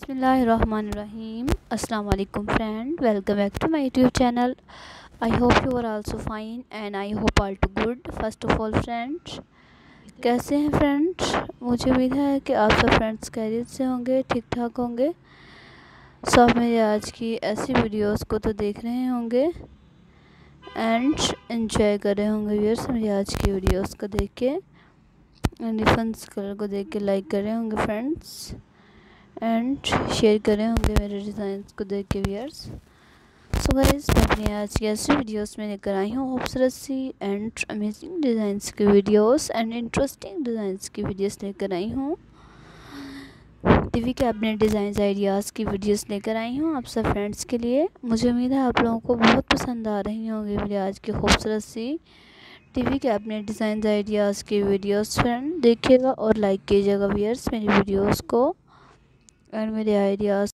Bismillahirrahmanirrahim. Assalamu alaikum friend. Welcome back to my YouTube channel. I hope you are also fine and I hope all too good. First of all friends, कैसे हैं friends? मुझे उम्मीद है कि आप सब friends खैरियत से होंगे, ठीक ठाक होंगे। सब मेरे आज की ऐसी वीडियोस को तो देख रहे होंगे एंड एंजॉय कर रहे होंगे व्यूअर्स मेरी आज की वीडियोस को देख के एंड डिफरेंस कलर को देख के लाइक कर रहे होंगे फ्रेंड्स एंड शेयर कर रहे होंगे मेरे डिज़ाइंस को देख के व्यूअर्स। सो गाइस, मैं अपनी आज की ऐसी वीडियोस में लेकर आई हूँ खूबसूरत सी एंड अमेजिंग डिज़ाइंस की वीडियोस एंड इंटरेस्टिंग डिज़ाइंस की वीडियोस लेकर आई हूँ। टीवी कैबिनेट डिज़ाइन आइडियाज़ की वीडियोस लेकर आई हूँ आप सब फ्रेंड्स के लिए। मुझे उम्मीद है आप लोगों को बहुत पसंद आ रही होंगी मेरी आज की खूबसूरत सी टीवी कैबिनेट डिज़ाइन आइडियाज़ की वीडियोस। फ्रेंड देखिएगा और लाइक कीजिएगा व्यूअर्स मेरी वीडियोस को एंड मेरे आइडियाज़।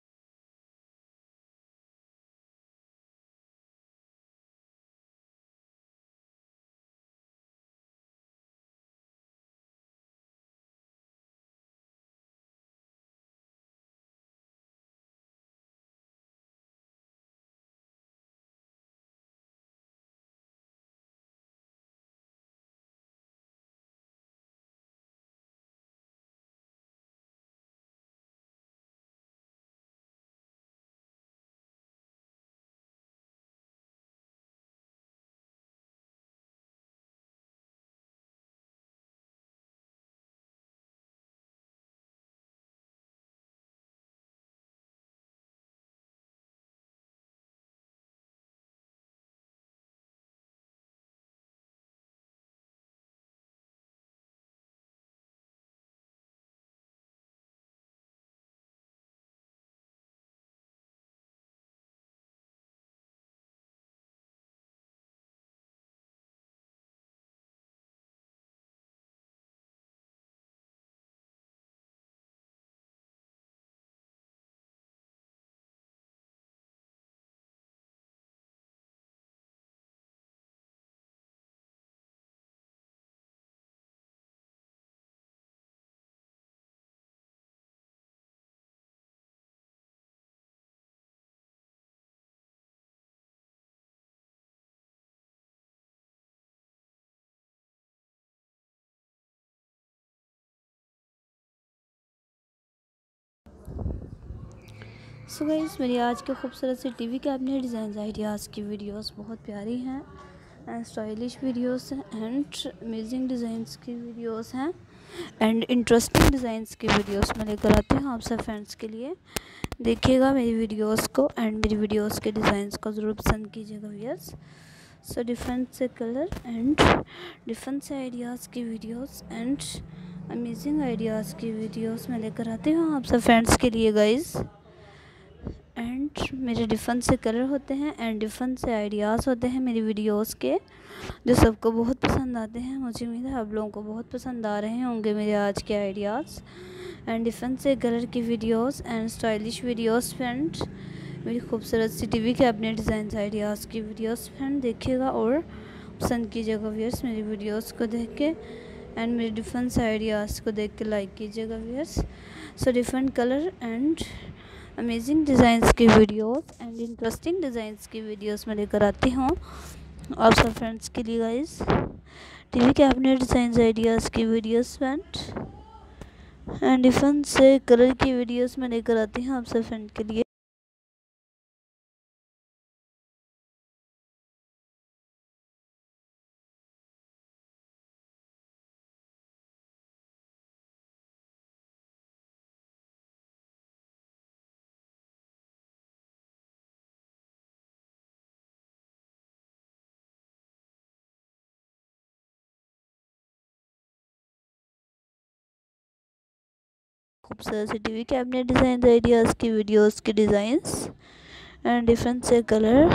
सो गाइस, मेरी आज के खूबसूरत सी टीवी कैबिनेट डिज़ाइन आइडियाज़ की वीडियोस बहुत प्यारी हैं एंड स्टाइलिश वीडियोस हैं एंड अमेजिंग डिज़ाइंस की वीडियोस हैं एंड इंटरेस्टिंग डिज़ाइंस की वीडियोस मैं लेकर आती हूँ आप सब फ्रेंड्स के लिए। देखिएगा मेरी वीडियोस को एंड मेरी वीडियोस के डिज़ाइंस को ज़रूर पसंद कीजिएगा व्यूअर्स। सो डिफरेंट से कलर एंड डिफरेंट से आइडियाज़ की वीडियोस एंड अमेजिंग आइडियाज़ की वीडियोस मैं लेकर आती हूँ आप सब फ्रेंड्स के लिए गाइज़। एंड मेरे डिफरेंट से कलर होते हैं एंड डिफरेंट से आइडियाज़ होते हैं मेरी वीडियोस के, जो सबको बहुत पसंद आते हैं। मुझे उम्मीद है आप लोगों को बहुत पसंद आ रहे होंगे मेरे आज के आइडियाज़ एंड डिफरेंट से कलर की videos and stylish videos. Friend मेरी खूबसूरत सी टीवी कैबिनेट डिज़ाइन आइडियाज़ की वीडियोस फ्रेंड देखिएगा और पसंद कीजिएगा व्यूअर्स मेरी वीडियोस को देख के एंड मेरे डिफरेंट से आइडियाज़ को देख के लाइक कीजिएगा viewers. So different colour and amazing designs की वीडियोस एंड इंटरेस्टिंग डिज़ाइंस की वीडियोस मैं लेकर आती हूँ आप सब फ्रेंड्स के लिए guys. TV cabinet design ideas की वीडियोस फ्रेंड एंड डिफरेंट से कलर की वीडियोस मैं लेकर आती हूँ आप सब फ्रेंड के लिए। खूबसूरत सी टीवी कैबिनेट डिज़ाइन आइडियाज़ की वीडियोस की डिज़ाइंस एंड डिफरेंट से कलर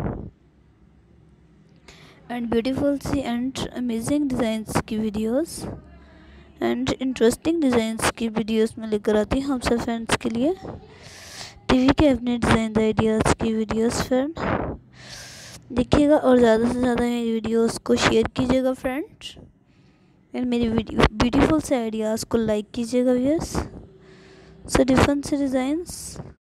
एंड ब्यूटीफुल सी एंड अमेजिंग डिज़ाइंस की वीडियोस एंड इंटरेस्टिंग डिज़ाइंस की वीडियोस में लेकर आती हूँ आप सब फ्रेंड्स के लिए। टीवी कैबिनेट डिज़ाइन आइडियाज़ की वीडियोस फ्रेंड देखिएगा और ज़्यादा से ज़्यादा मेरी वीडियोस को शेयर कीजिएगा फ्रेंड एंड मेरी ब्यूटीफुल से आइडियाज़ को लाइक कीजिएगा व्यूअर्स। सो डिफरेंट से डिज़ाइंस